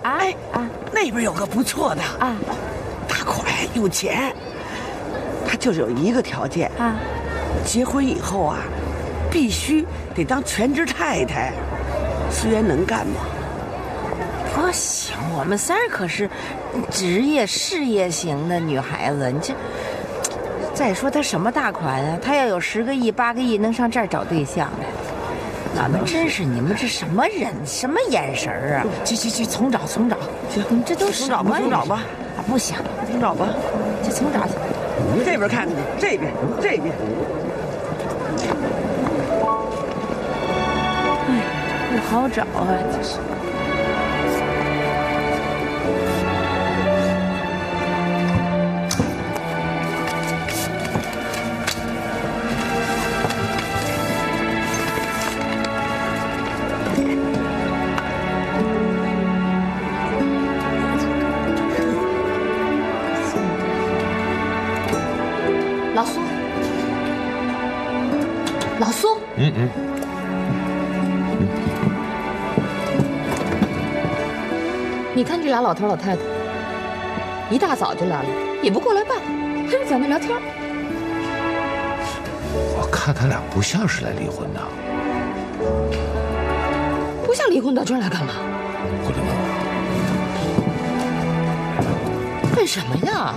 哎啊，那边有个不错的啊，大款有钱，他就是有一个条件啊，结婚以后啊，必须得当全职太太。思源能干吗？ 不行，我们三儿可是职业事业型的女孩子，你这。再说她什么大款啊？她要有10个亿、8个亿，能上这儿找对象的？那们真是你们这什么人，什么眼神啊？去，重找。行，你们这都重找吧。 啊，不行， 重找吧， 去重找去。 这边看看，这边。 哎，不好找啊，这是。 老苏，你看这俩老头老太太，一大早就来了，也不过来办，还是在那聊天。 我看他俩不像是来离婚的， 不像离婚的，这来干嘛？ 回来问。 问什么呀？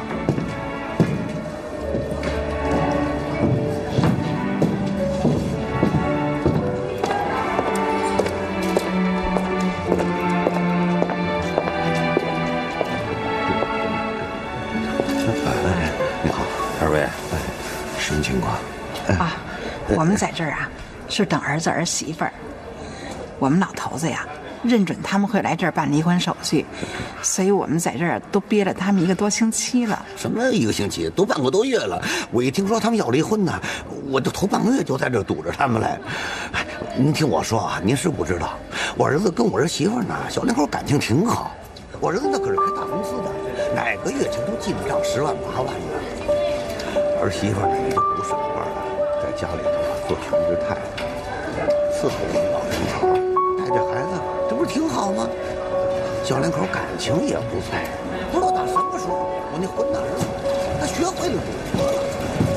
什么情况？ 啊，我们在这儿啊，是等儿子儿媳妇儿。我们老头子呀，认准他们会来这儿办离婚手续，所以我们在这儿都憋了他们1个多星期了。 什么1个星期？都半个多月了。我一听说他们要离婚呢，我就头半个月就在这儿堵着他们来。您听我说啊，您是不知道，我儿子跟我儿媳妇呢，小两口感情挺好。我儿子那可是开大公司的，哪个月前都记得账10万8万的。儿媳妇呢也就不上班了，在家里头做全职太太，伺候我们老人头，带着孩子，这不是挺好吗？小两口感情也不错。不知道打什么时候，我那混蛋儿子他学会了赌博了。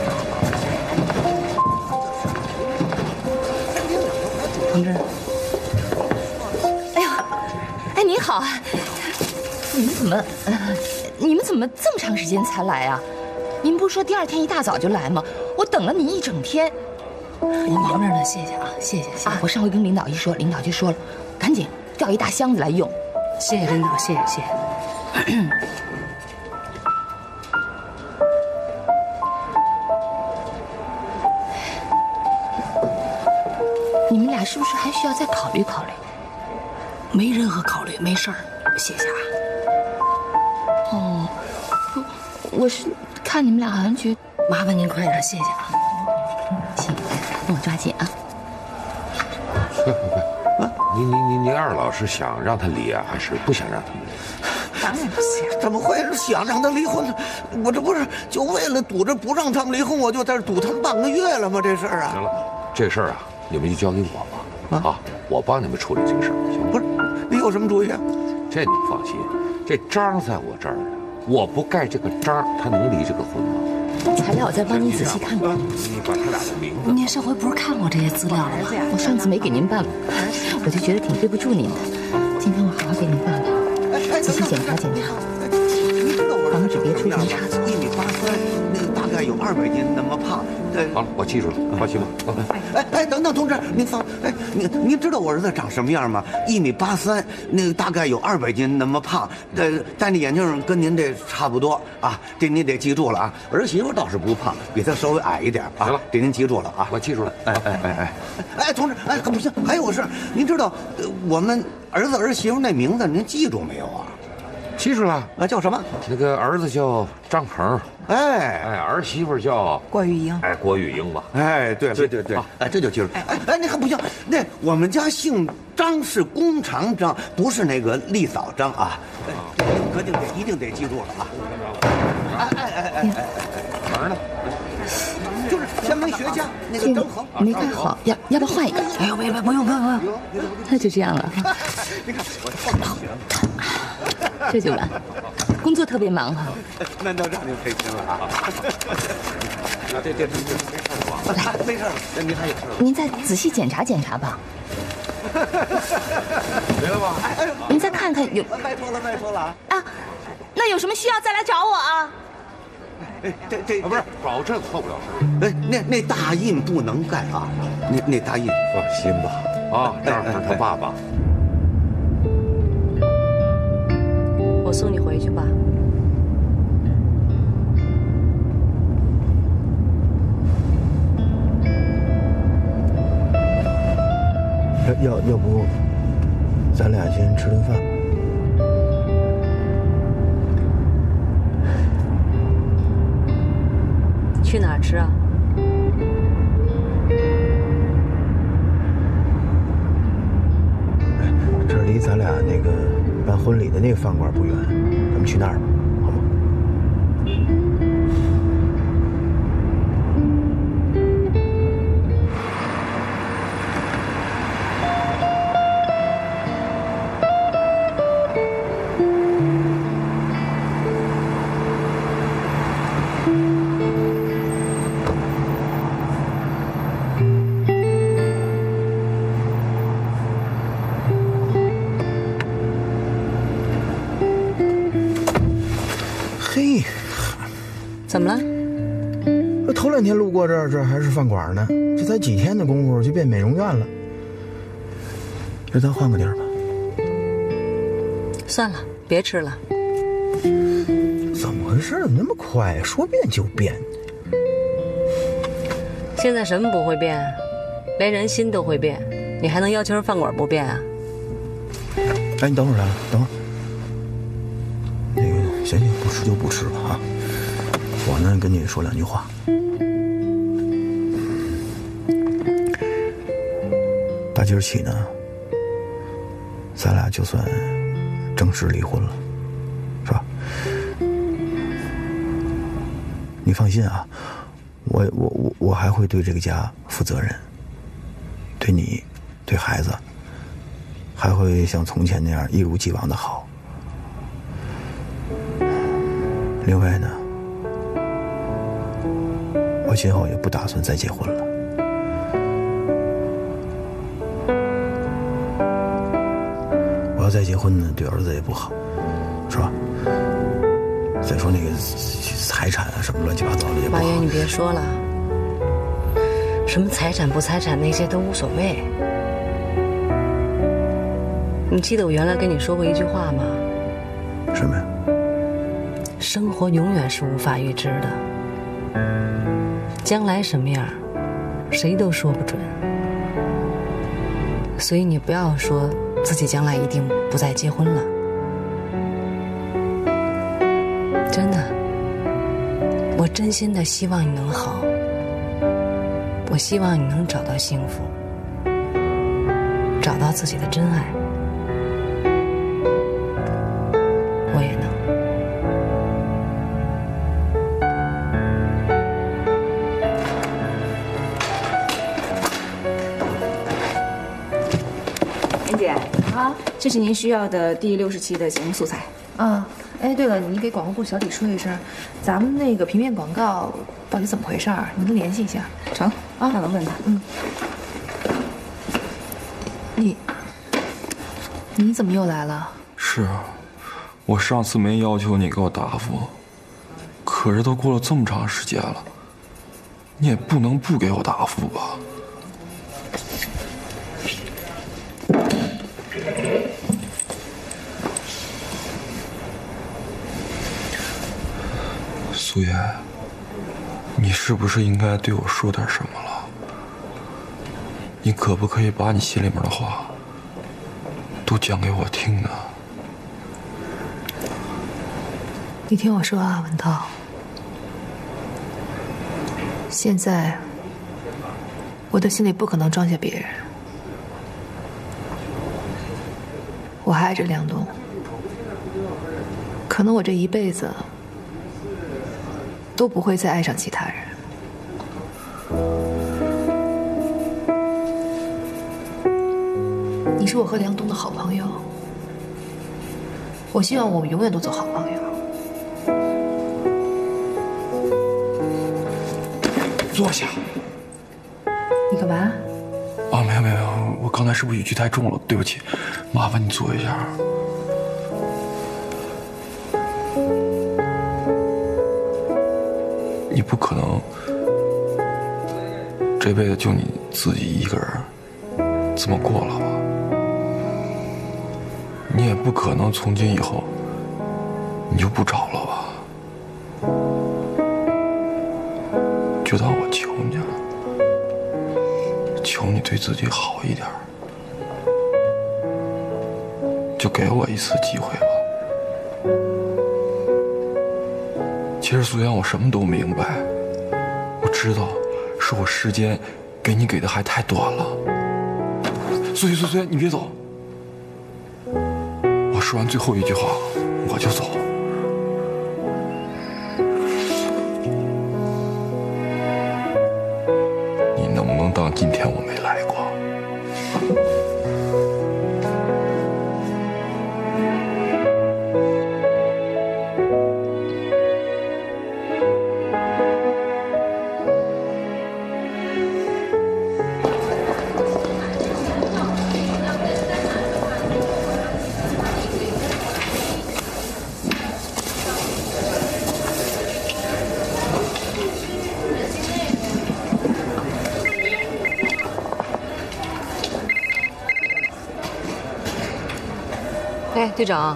同志， 哎呦，哎，你好，你们怎么这么长时间才来啊？您不是说第2天一大早就来吗？我等了您1整天。 我忙着呢，谢谢啊，谢谢。 我上回跟领导一说，领导就说了，赶紧调一大箱子来用。 谢谢领导，谢谢。 你们俩是不是还需要再考虑考虑？ 没任何考虑，没事儿，谢谢啊。 哦，我是看你们俩好像觉得， 麻烦您快点，谢谢啊。 行，帮我抓紧啊。 你二老是想让他离啊，还是不想让他离？ 当然不想。 怎么会想让他离婚呢？我这不是就为了堵着不让他们离婚，我就在这堵他们半个月了吗？这事儿啊。 行了，这事儿啊，你们就交给我吧。啊，我帮你们处理这个事儿，行吗？ 不是，你有什么主意啊？ 这你放心，这章在我这儿呢，我不盖这个章，他能离这个婚吗？ 材料我再帮您仔细看看。 你把他俩的名字。 您上回不是看过这些资料了吗？ 我上次没给您办，我就觉得挺对不住您的。今天我好好给您办办，仔细检查检查，防止别出什么差错。 1.83米，那个大概有200斤那么胖。 好了，我记住了，放心吧。 等等，同志，您放，您知道我儿子长什么样吗？1.83米，那个大概有200斤那么胖。戴那眼镜跟您这差不多啊，这您得记住了啊。儿媳妇倒是不胖，比他稍微矮一点啊。 行了， 这您记住了啊。 我记住了。 同志，可不行，还有个事，您知道我们儿子儿媳妇那名字您记住没有啊？ 记住了叫什么？ 那个儿子叫张鹏，儿媳妇叫郭玉英， 郭玉英吧？ 对，这就记住。那可不行，那我们家姓张是弓长张，不是那个丽嫂张啊。可一定得记住了啊。 鹏呢？ 就是天文学家那个张衡， 没盖好，要不要换一个？ 哎呦，不用， 那就这样了。 你看我放上去了。 这就完，工作特别忙哈。 那让您开心了啊！这没事吧？没事，那您还有事？ 您再仔细检查检查吧。 没了吧？ 您再看看有。 拜托了啊！那有什么需要再来找我啊？ 这不是，保证错不了事。 那大印不能盖啊！那大印放心吧，啊，让他爸爸。 我送你回去吧。 要不，咱俩先吃顿饭。 去哪儿吃啊？ 这离咱俩那个办婚礼的那个饭馆不远，咱们去那儿吧，好吗？嘿， 怎么了？ 头2天路过这儿，这还是饭馆呢，这才几天的功夫就变美容院了。这咱换个地儿吧。 算了，别吃了。 怎么回事？那么快，说变就变？ 现在什么不会变？连人心都会变，你还能要求人饭馆不变啊？ 哎，你等会儿来，等会儿。那个，行，不吃就不吃吧啊。我呢，跟你说2句话。打今儿起呢，咱俩就算正式离婚了，是吧？你放心啊，我还会对这个家负责任，对你，对孩子，还会像从前那样一如既往的好。另外呢，我今后也不打算再结婚了。我要再结婚呢，对儿子也不好，是吧？再说那个财产啊，什么乱七八糟的也不好。 马爷，你别说了，什么财产不财产那些都无所谓。你记得我原来跟你说过一句话吗？ 什么呀？ 生活永远是无法预知的，将来什么样，谁都说不准。所以你不要说自己将来一定不再结婚了，真的，我真心的希望你能好，我希望你能找到幸福，找到自己的真爱，我也能。 妍姐啊，这是您需要的第60期的节目素材。 啊，哎，对了，你给广告部小李说一声，咱们那个平面广告到底怎么回事儿？你能联系一下？ 成啊，那我问他。 你怎么又来了？ 是啊，我上次没要求你给我答复，可是都过了这么长时间了，你也不能不给我答复吧？苏妍，你是不是应该对我说点什么了？你可不可以把你心里面的话都讲给我听呢？ 你听我说啊，文涛，现在我的心里不可能装下别人，我还爱着梁东，可能我这一辈子都不会再爱上其他人。你是我和梁东的好朋友， 我希望我们永远都做好朋友。 坐下。 你干嘛？ 哦，没有，我刚才是不是语气太重了？对不起，麻烦你坐一下。你不可能这辈子就你自己一个人这么过了吧？你也不可能从今以后你就不找了吧？就当我求你了，求你对自己好一点，就给我一次机会吧。其实苏妍，我什么都明白，我知道是我时间给你给的还太短了。苏妍，你别走，我说完最后一句话我就走。你能不能当今天我没来过？ 哎，队长。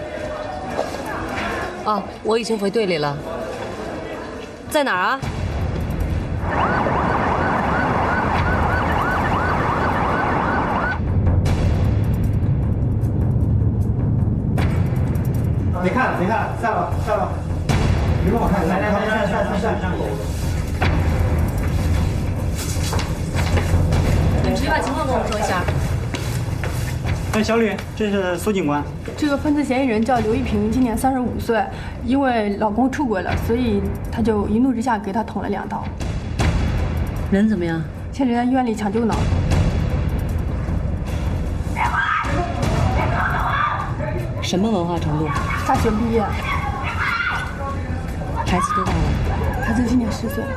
哦，我已经回队里了。在哪儿啊？ 别看了，散了，别跟我看，来，上。 你直接把情况跟我说一下。 哎，小李，这是苏警官。 这个分子嫌疑人叫刘一平，今年35岁，因为老公出轨了，所以他就一怒之下给他捅了2刀。 人怎么样？ 现在在医院里抢救呢。 什么文化程度？ 大学毕业。 孩子多大了？ 孩子今年10岁。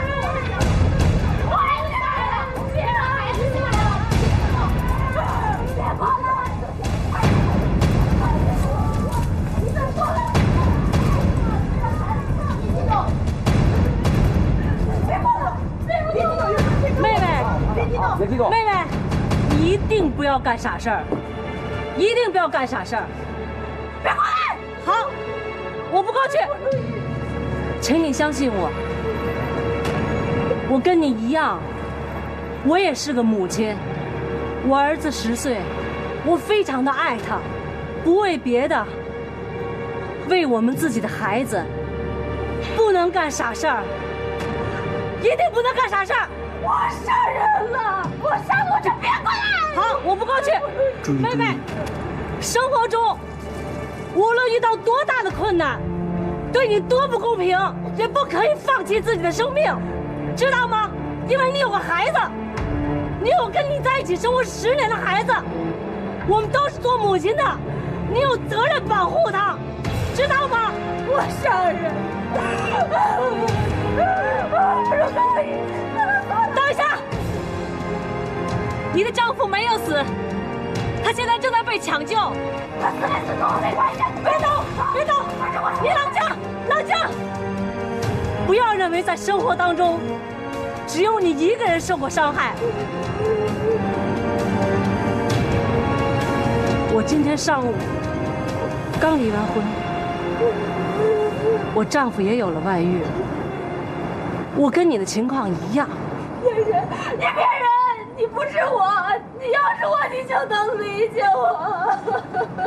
妹妹，你一定不要干傻事儿，一定不要干傻事儿！别过来！好，我不过去。请你相信我，我跟你一样，我也是个母亲。我儿子10岁，我非常的爱他，不为别的，为我们自己的孩子，不能干傻事儿，一定不能干傻事儿。我杀人了！我杀过这，别过来！好，我不过去。妹妹，生活中无论遇到多大的困难，对你多不公平，也不可以放弃自己的生命，知道吗？因为你有个孩子，你有跟你在一起生活10年的孩子，我们都是做母亲的，你有责任保护他，知道吗？我杀人！等一下，你的丈夫没有死，他现在正在被抢救。他死没死跟我没关系。别动，别动，你冷静，冷静。不要认为在生活当中，只有你一个人受过伤害。我今天上午刚离完婚，我丈夫也有了外遇。我跟你的情况一样。骗人！你骗人！你不是我，你要是我，你就能理解我。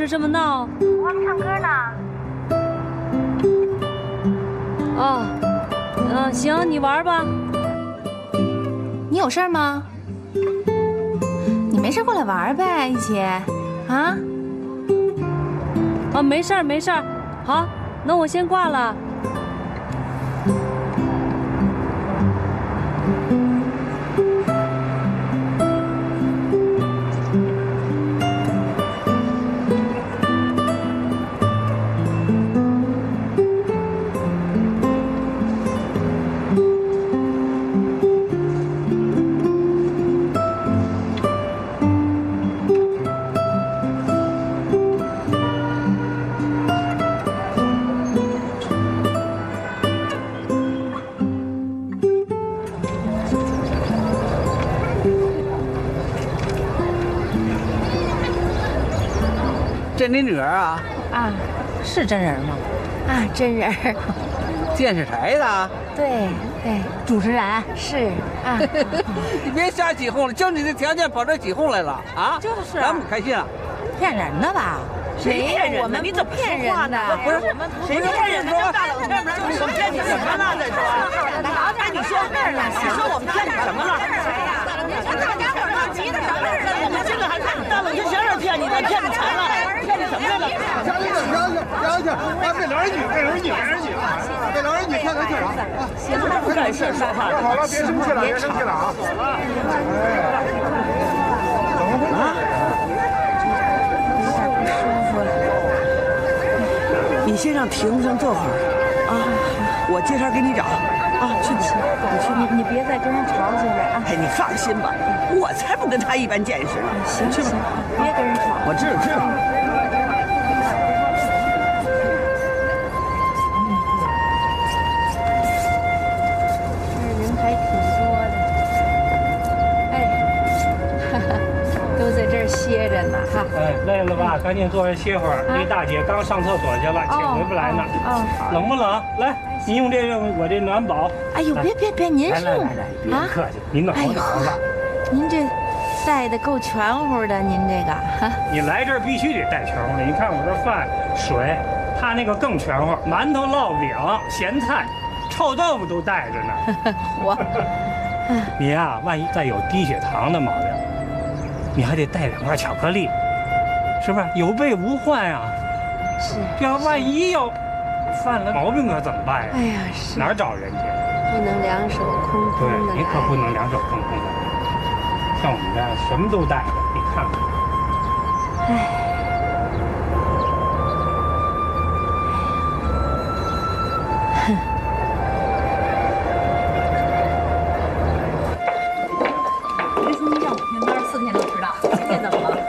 时这么闹？ 我们唱歌呢。 哦，行，你玩吧。 你有事吗？你没事过来玩呗，一起啊？ 没事儿没事儿。好，那我先挂了。 这你女儿啊？ 啊，是真人吗？啊，真人。 电视台的？ 对，主持人是啊。 你别瞎起哄了，就你这条件跑这起哄来了啊？ 就是， 咱们开心啊？ 骗人的吧？ 谁骗人的？你怎么骗人的？ 不是， 谁骗人的？大冷天的，我们骗你什么了？这是？哎，你说那儿了？你说我们骗你什么了？大家伙儿急的什么似的？我们这个还大冷天谁是骗你的？骗你钱了？骗你什么来了？ 行，别聊人女，别聊人女，看看去啊！ 行了，不干事说话。 好了，别生气了啊！怎么回事？ 你先让亭上坐会儿啊，我接茬给你找啊，去， 你别再跟人吵起来啊！ 哎，你放心吧，我才不跟他一般见识呢。 行， 去吧， 别跟人吵。 我知道。 这人还挺多的，哎，都在这儿歇着呢哈。 哎，累了吧？赶紧坐着歇会儿。那大姐刚上厕所去了，且回不来呢。冷不冷？来，你用这个我这暖宝。 哎呦，别，您是别客气，您暖和吧。 您这带的够全乎的，您这个哈。 你来这儿必须得带全乎的。你看我这饭、水，他那个更全乎，馒头、烙饼、咸菜、臭豆腐都带着呢。 我， 你呀，万一再有低血糖的毛病，你还得带2块巧克力，是不是？有备无患呀。 是。 要万一要犯了毛病可怎么办呀？ 哎呀，是。 哪儿找人去？ 不能两手空空的。 对，你可不能两手空空的。像我们这样什么都带着，你看看。 哎。哼。 这星期让5天班，4天都迟到，今天怎么了？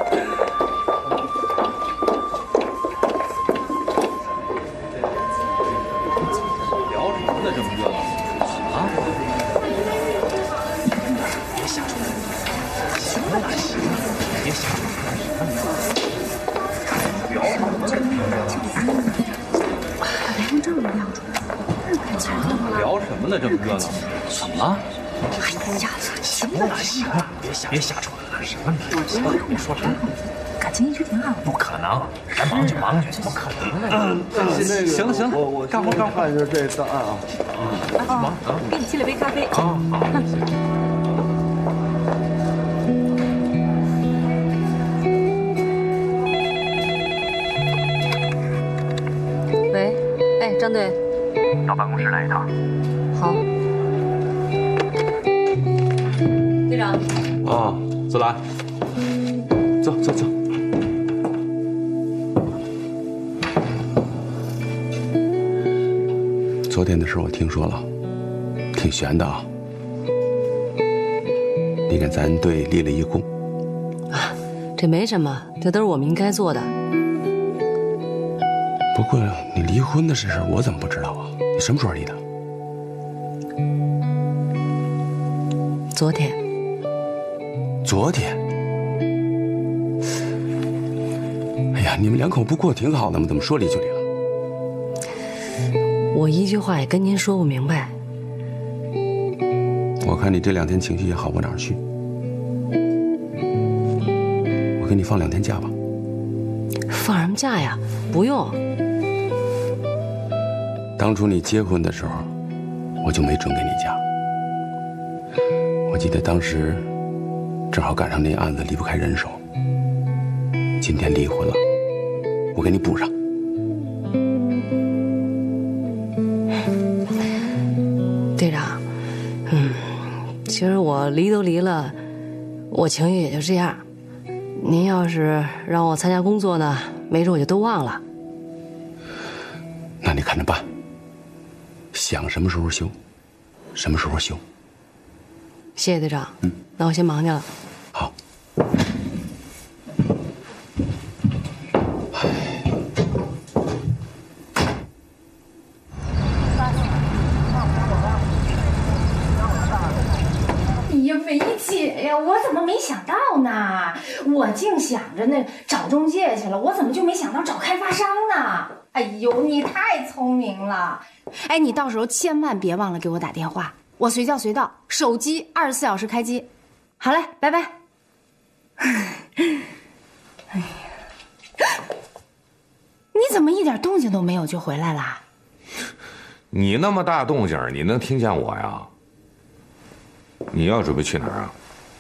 聊什么呢？这么热闹啊！别瞎说！行了，别瞎说！聊什么呢？ 来用这么亮出来， 聊什么呢？这么热闹？怎么了？ 哎呀， 行了，别瞎说！什么你？别说什么？ 感情一直挺好。 不可能，该忙就忙去，怎么可能呢？行了，我干活看一下这档案啊。 忙啊！ 给你沏了杯咖啡。 好。 喂，哎，张队， 到办公室来一趟。 好。队长。 啊，自来。走。昨天的事我听说了，挺悬的啊。你给咱队立了一功。 啊，这没什么，这都是我们应该做的。 不过你离婚的事我怎么不知道啊？你什么时候离的？ 昨天。 哎呀，你们2口不过挺好的吗？怎么说离就离了？ 我一句话也跟您说不明白。 我看你这2天情绪也好不哪儿去。我给你放2天假吧。 放什么假呀？不用。 当初你结婚的时候，我就没准给你假。我记得当时正好赶上那案子离不开人手，今天离婚了，我给你补上。 队长，其实我离都离了，我情绪也就这样。您要是让我参加工作呢，没准我就都忘了。 那你看着办，想什么时候休，什么时候休。 谢谢队长，那我先忙去了。 好。 梅姐呀，我怎么没想到呢？我净想着那找中介去了，我怎么就没想到找开发商呢？哎呦，你太聪明了！哎，你到时候千万别忘了给我打电话，我随叫随到，手机24小时开机。好嘞，拜拜。哎呀，你怎么一点动静都没有就回来了？ 你那么大动静，你能听见我呀？你要准备去哪儿啊？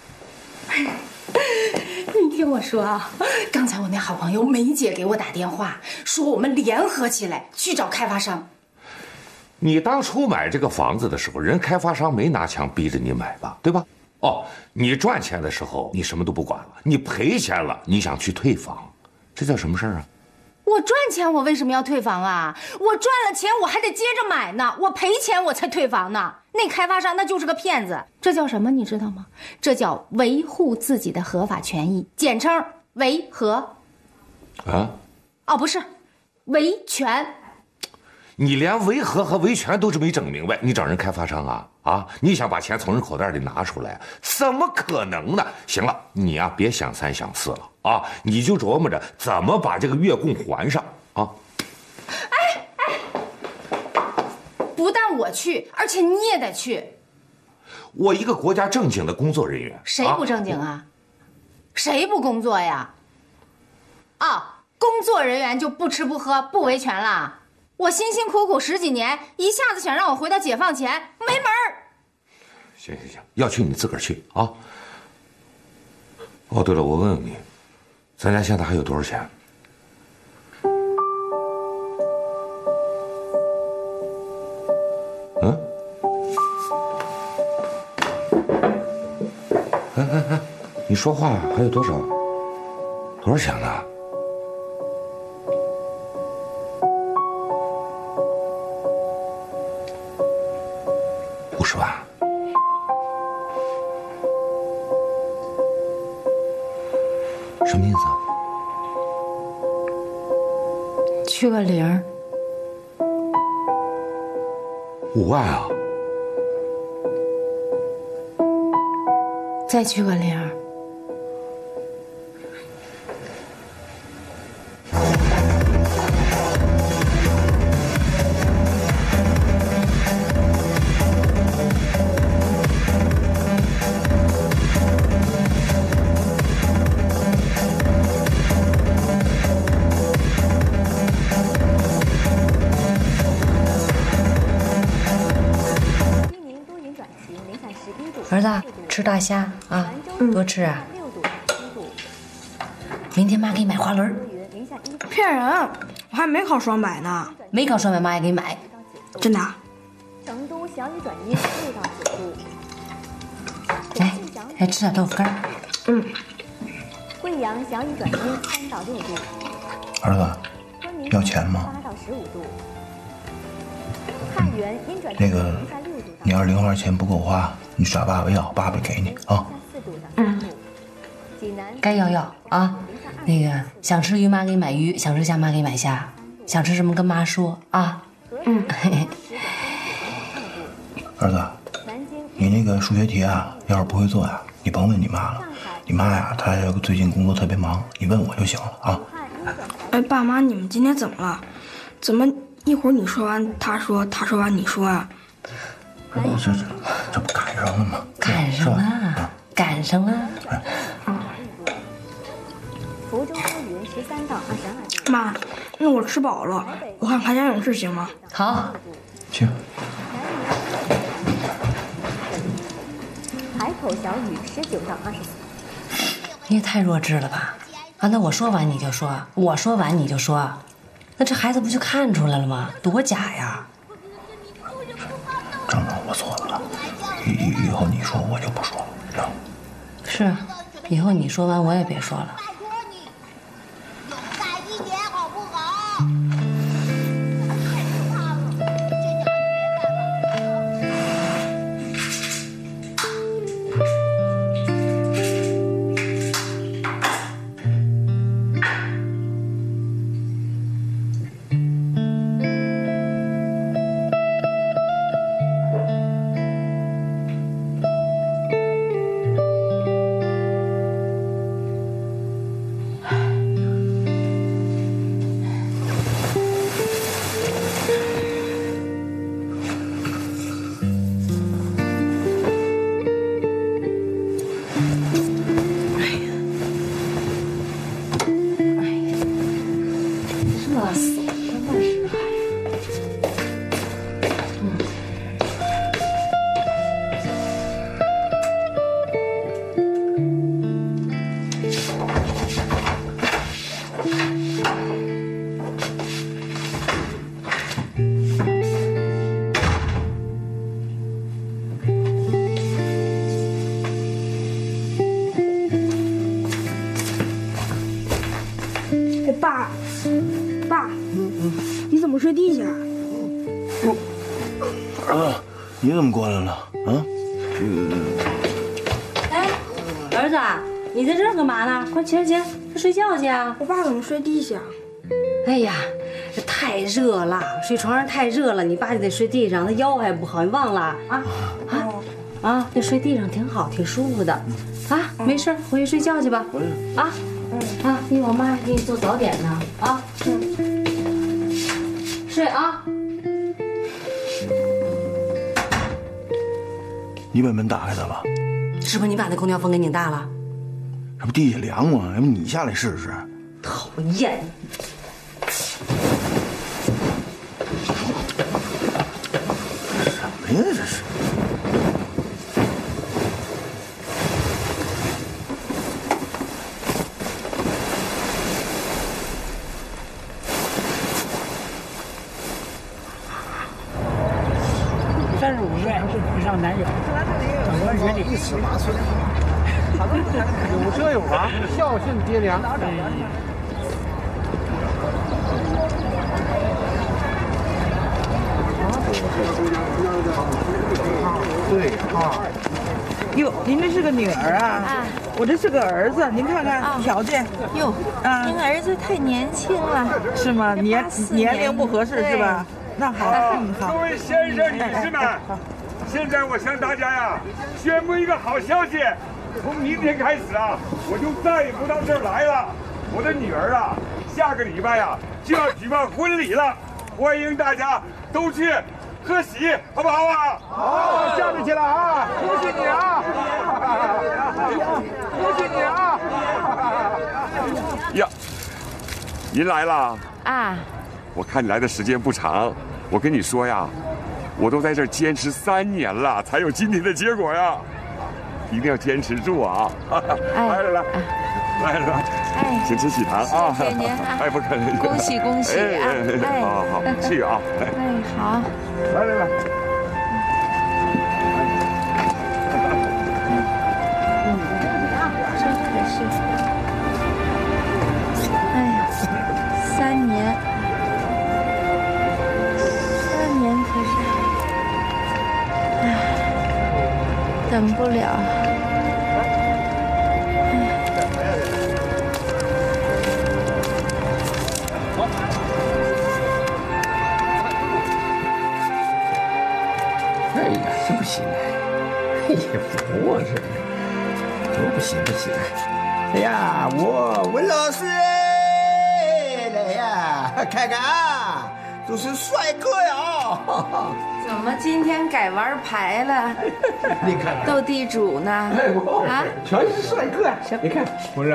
你听我说啊，刚才我那好朋友梅姐给我打电话，说我们联合起来去找开发商。 你当初买这个房子的时候，人开发商没拿枪逼着你买吧，对吧？哦，你赚钱的时候你什么都不管了，你赔钱了，你想去退房，这叫什么事儿啊？ 我赚钱，我为什么要退房啊？我赚了钱，我还得接着买呢。我赔钱，我才退房呢。那开发商那就是个骗子，这叫什么？你知道吗？这叫维护自己的合法权益，简称维和。 啊？ 哦，不是，维权。 你连维和和维权都是没整明白，你找人开发商啊？啊？你想把钱从人口袋里拿出来，怎么可能呢？行了，你呀，别想三想四了啊！你就琢磨着怎么把这个月供还上啊！ 不但我去，而且你也得去。 我一个国家正经的工作人员， 谁不正经啊？谁不工作呀？啊，工作人员就不吃不喝不维权了？我辛辛苦苦10几年，一下子想让我回到解放前，没门儿！ 行，要去你自个儿去啊！哦，对了，我问问你，咱家现在还有多少钱？嗯？哎，你说话还有多少？多少钱呢？50万。什么意思啊？ 去个0。 5万啊？ 再去个0。 儿子，吃大虾啊，多吃啊。明天妈给你买花轮。 骗人，我还没考双百呢。 没考双百，妈也给你买。 真的？ 成都小雨转阴6到9度。 来吃点豆腐干。 贵阳小雨转阴3到6度。 儿子，要钱吗 ？8到15度。汉源阴转那个，你要是零花钱不够花，你找爸爸要，爸爸给你啊。 该要啊。那个想吃鱼，妈给你买鱼；想吃虾，妈给你买虾；想吃什么跟妈说啊。 儿子，你那个数学题啊，要是不会做呀，你甭问你妈了。你妈呀，她最近工作特别忙，你问我就行了啊。 哎，爸妈，你们今天怎么了？怎么一会儿你说完他说，他说完你说啊？ 这不赶上了吗？ 赶上了，赶上了。 福州多云13到22度。 妈，那我吃饱了，我看《海洋勇士》行吗？ 好， 行。 海口小雨19到24。 你也太弱智了吧！啊，那我说完你就说，我说完你就说，那这孩子不就看出来了吗？多假呀！ 张张，我错了，以后你说我就不说了。 是，以后你说完我也别说了。 爸，你怎么睡地下？ 儿子，你怎么过来了？啊？ 哎，儿子，你在这儿干嘛呢？快起来起来，快睡觉去啊！ 我爸怎么睡地下？ 哎呀，这太热了，睡床上太热了，你爸就得睡地上，他腰还不好，你忘了啊？啊，这睡地上挺好，挺舒服的，啊，没事，回去睡觉去吧，啊。啊，一会儿我妈还给你做早点呢，啊，睡啊。 你把门打开的吧？ 是不是你把那空调风给拧大了？ 这不地下凉吗？要不你下来试试？ 讨厌！ 什么呀，这是？ 35岁以上男人，整个学历18岁，有车有房，孝顺爹娘。 对啊。哟，您这是个女儿啊？啊，我这是个儿子，您看看条件。 哟，啊，您儿子太年轻了。 是吗？年龄不合适是吧？那好， 各位先生、女士们，现在我向大家呀宣布一个好消息，从明天开始啊，我就再也不到这儿来了。我的女儿啊，下个礼拜啊就要举办婚礼了，欢迎大家都去贺喜，好不好啊？ 好，下面去了啊！恭喜你啊！恭喜你啊！ 呀，您来了啊！ 我看你来的时间不长，我跟你说呀，我都在这儿坚持3年了，才有今天的结果呀！一定要坚持住啊！来，请吃喜糖啊！ 谢谢您啊！ 哎，不客气， 恭喜恭喜啊！ 好，去啊！ 哎，好， 来。 真可是，哎呀，3年。可是，哎，等不了。 哎呀，这不行！哎呀，不是，不行！哎呀，文老师来呀，看看啊！都是帅哥呀！ 怎么今天改玩牌了？ 你看， 斗地主呢？啊， 全是帅哥呀！你看，不是？哟，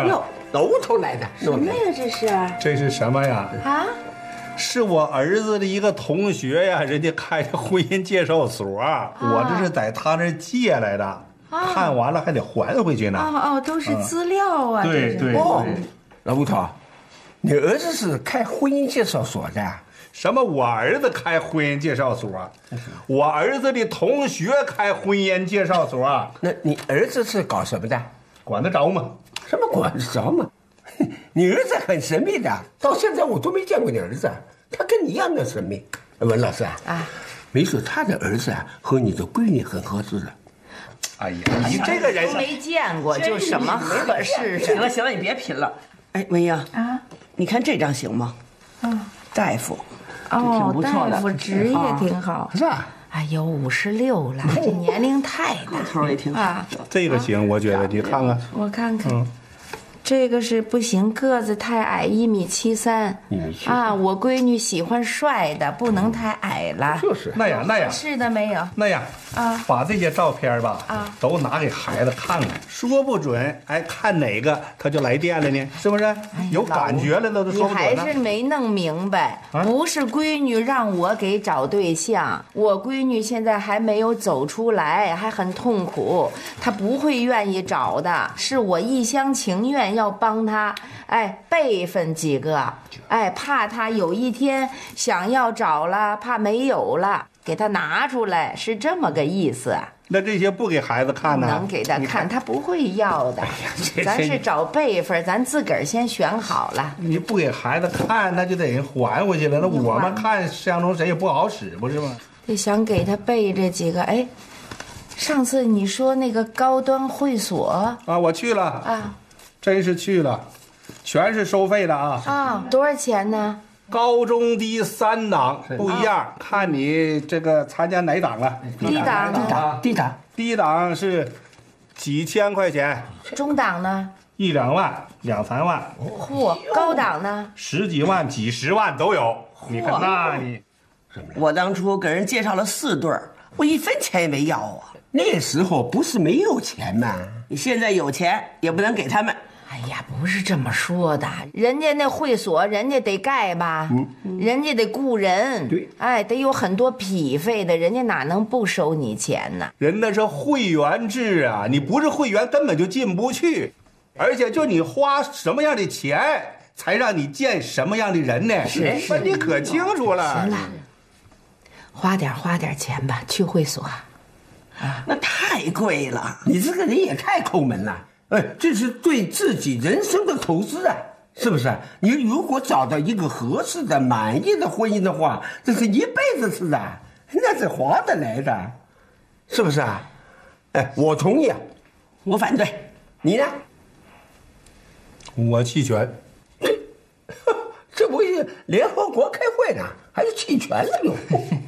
楼头来的。 什么呀？这是？ 这是什么呀？ 啊？ 是我儿子的一个同学呀，人家开的婚姻介绍所，我这是在他那借来的，看完了还得还回去呢。 哦，都是资料啊。 对对。 哦，老吴头，你儿子是开婚姻介绍所的？ 什么？我儿子开婚姻介绍所？我儿子的同学开婚姻介绍所。 那你儿子是搞什么的？ 管得着吗？ 什么管得着吗？你儿子很神秘的，到现在我都没见过你儿子，他跟你一样的神秘。文老师啊，没准他的儿子和你的闺女很合适的。 哎呀，你这个人都没见过，就什么合适？ 行了行了，你别贫了。哎，文英啊，你看这张行吗？大夫。 哦，大夫职业挺好， 是吧？ 哎呦，56了，这年龄太大， 头也挺好。 这个行，我觉得你看看， 我看看，这个是不行，个子太矮，1.73米啊！我闺女喜欢帅的，不能太矮了。 就是那样， 是的没有那样啊， 把这些照片吧都拿给孩子看看，说不准看哪个他就来电了呢，是不是？有感觉了都说不准呢。 你还是没弄明白，不是闺女让我给找对象，我闺女现在还没有走出来，还很痛苦，她不会愿意找的，是我一厢情愿要帮她，备份几个，怕她有一天想要找了，怕没有了，给她拿出来，是这么个意思。 那这些不给孩子看呢？ 能给他看，他不会要的。咱是找辈分，咱自个儿先选好了。 你不给孩子看，那就得还回去了。那我们看相中谁也不好使，不是吗？ 就想给他备这几个。上次你说那个高端会所啊，我去了啊，真是去了，全是收费的啊。 多少钱呢？ 高中低3档不一样，看你这个参加哪档了。低档是几千块钱， 中档呢 ？1、2万、2、3万。 嚯，高档呢 ？10几万、几十万都有。你看那你， 我当初给人介绍了4对儿，我1分钱也没要啊。 那时候不是没有钱吗？ 你现在有钱也不能给他们。 哎呀，不是这么说的，人家那会所，人家得盖吧，人家得雇人， 对， 得有很多匹费的，人家哪能不收你钱呢？ 人那是会员制啊，你不是会员根本就进不去，而且就你花什么样的钱，才让你见什么样的人呢？ 是， 那你可清楚了。 行了，花点钱吧，去会所。 那太贵了， 你这个人也太抠门了。这是对自己人生的投资啊，是不是？你如果找到一个合适的、满意的婚姻的话，这是一辈子事啊，那是划得来的，是不是啊？我同意， 我反对， 你呢？ 我弃权。 这不是联合国开会呢，还是弃权了又？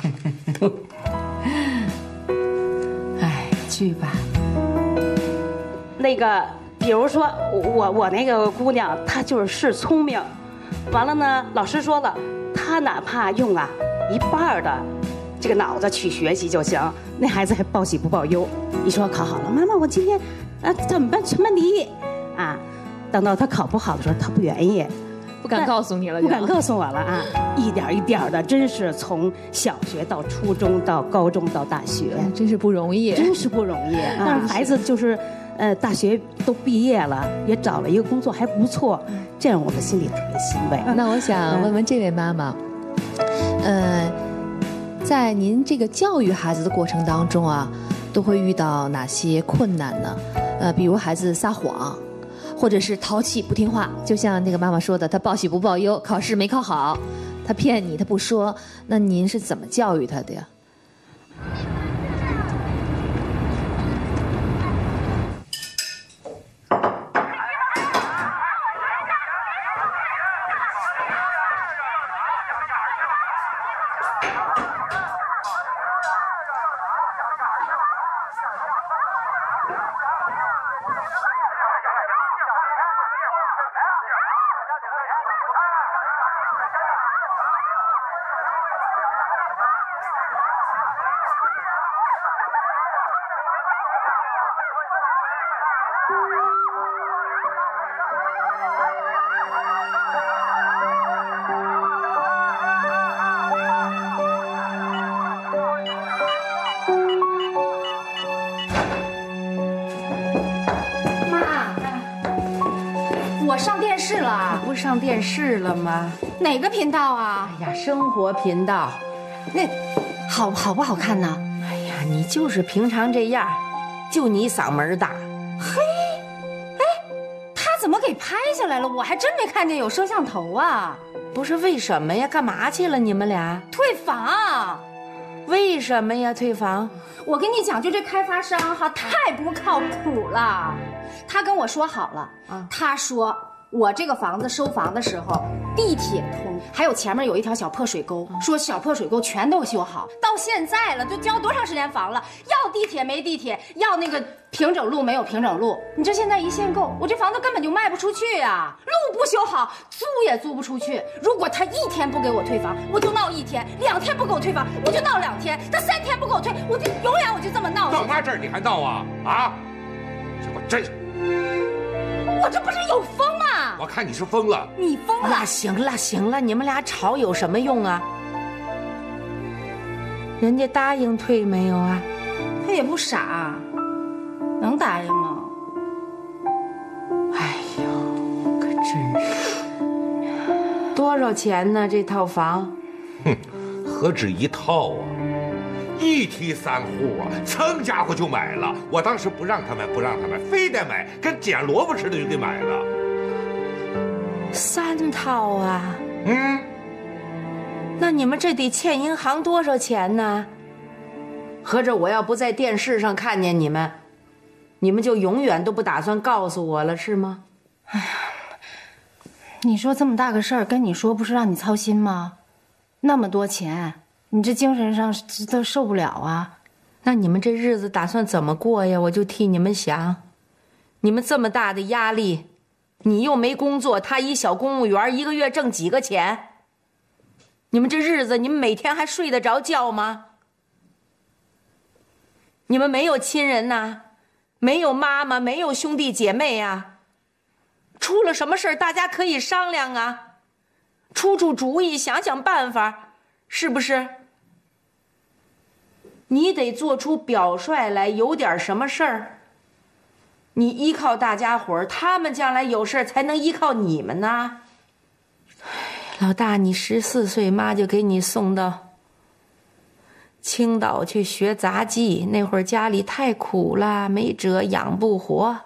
去吧。 那个，比如说我那个姑娘，她就是聪明，完了呢，老师说了，她哪怕用1半的这个脑子去学习就行，那孩子还报喜不报忧。你说考好了，妈妈，我今天怎么办？全班第1啊！等到她考不好的时候，她不愿意， 不敢告诉你了， 不敢告诉我了啊！一点一点的，真是从小学到初中到高中到大学， 真是不容易， 真是不容易啊！孩子就是。大学都毕业了，也找了一个工作还不错，这样我们心里特别欣慰。 那我想问问这位妈妈，在您这个教育孩子的过程当中啊，都会遇到哪些困难呢？比如孩子撒谎，或者是淘气不听话，就像那个妈妈说的，他报喜不报忧，考试没考好，他骗你，他不说，那您是怎么教育他的呀？ 上电视了。 不上电视了吗？ 哪个频道啊？ 哎呀，生活频道。 那好不好看呢？ 哎呀，你就是平常这样，就你嗓门大。 嘿，哎，他怎么给拍下来了？我还真没看见有摄像头啊。 不是为什么呀？干嘛去了你们俩？ 退房。 为什么呀？退房？ 我跟你讲，就这开发商哈，太不靠谱了。他跟我说好了，他说我这个房子收房的时候，地铁通，还有前面有一条小破水沟，说小破水沟全都修好。到现在了，都交多长时间房了？要地铁没地铁，要那个平整路没有平整路。你这现在一限购，我这房子根本就卖不出去呀，路不修好，租也租不出去。如果他1天不给我退房，我就闹1天；2天不给我退房，我就闹2天；他3天不给我退，我就永远我就这么闹。 到妈这儿你还闹啊？啊！结果真是。 我这不是有疯吗？ 我看你是疯了。 你疯了！ 行了，你们俩吵有什么用啊？人家答应退没有啊？ 他也不傻，能答应吗？ 哎呦，可真是。多少钱呢？这套房？ 哼，何止一套啊！1梯3户啊，噌家伙就买了。我当时不让他买，非得买，跟捡萝卜似的就给买了。 3套啊？那你们这得欠银行多少钱呢？合着我要不在电视上看见你们，你们就永远都不打算告诉我了，是吗？ 哎呀，你说这么大个事儿跟你说，不是让你操心吗？那么多钱。你这精神上都受不了啊！ 那你们这日子打算怎么过呀？我就替你们想，你们这么大的压力，你又没工作，他一小公务员，1个月挣几个钱？你们这日子，你们每天还睡得着觉吗？你们没有亲人呐，没有妈妈，没有兄弟姐妹啊？出了什么事大家可以商量啊，出主意，想想办法，是不是？你得做出表率来，有点什么事儿，你依靠大家伙儿，他们将来有事儿才能依靠你们呢。老大，你14岁，妈就给你送到青岛去学杂技，那会儿家里太苦了，没辙，养不活，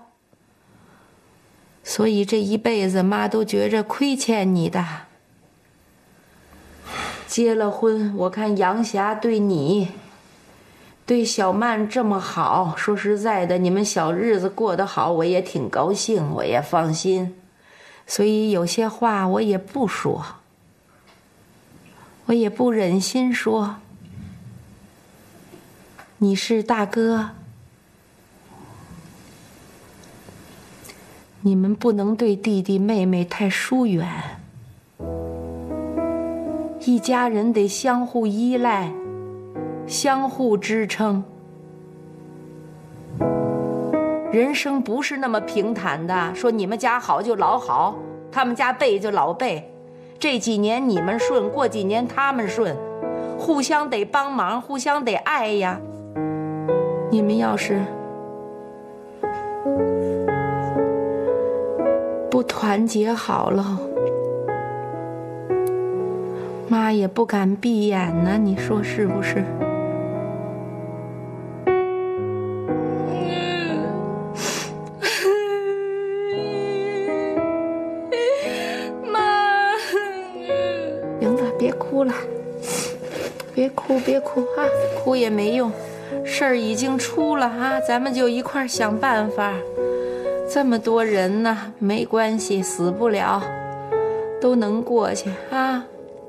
所以这一辈子妈都觉着亏欠你的。结了婚，我看杨霞对你对小曼这么好，说实在的，你们小日子过得好，我也挺高兴，我也放心，所以有些话我也不说，我也不忍心说。你是大哥，你们不能对弟弟妹妹太疏远，一家人得相互依赖，相互支撑。人生不是那么平坦的，说你们家好就老好，他们家背就老背，这几年你们顺，过几年他们顺，互相得帮忙，互相得爱呀。你们要是不团结好了，妈也不敢闭眼呢，你说是不是？妈，玲子，别哭了，别哭啊，哭也没用，事儿已经出了啊，咱们就一块儿想办法。这么多人呢，没关系，死不了，都能过去啊。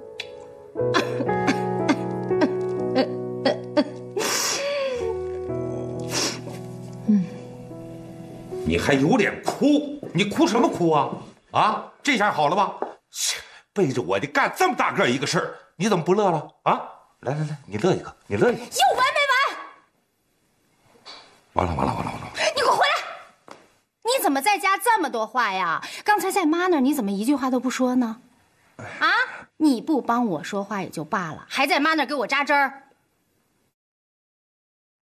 你还有脸哭？你哭什么哭啊？啊，这下好了吧？背着我的干这么大个一个事儿，你怎么不乐了啊？来，你乐一个，你乐一个。 有完没完？完了！ 你给我回来！你怎么在家这么多话呀？刚才在妈那儿，你怎么一句话都不说呢？啊，你不帮我说话也就罢了，还在妈那儿给我扎针儿。